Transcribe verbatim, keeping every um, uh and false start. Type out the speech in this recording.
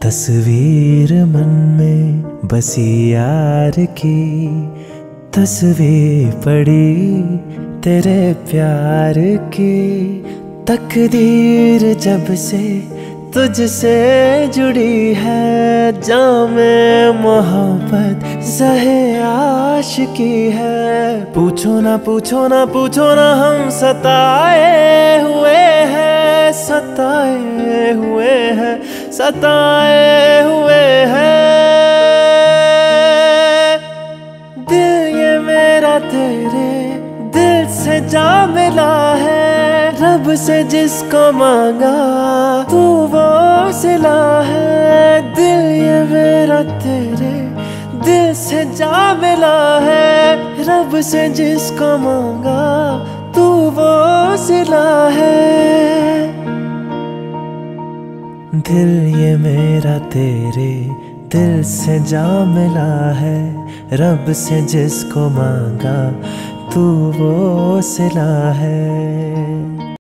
तस्वीर मन में बसी यार की, तस्वीर पड़ी तेरे प्यार की। तकदीर जब से तुझसे जुड़ी है, जामे मोहब्बत ज़हे आशिकी है। पूछो ना पूछो ना पूछो ना हम सताए हुए हैं, सताए हुए हैं, सताए हुए हैं। दिल ये मेरा तेरे दिल से जा मिला है, रब से जिसको मांगा तू वो सिला है। दिल ये मेरा तेरे दिल से जा मिला है, रब से जिसको मांगा तू वो सिला है। दिल ये मेरा तेरे दिल से जा मिला है, रब से जिसको मांगा तू वो सिला है।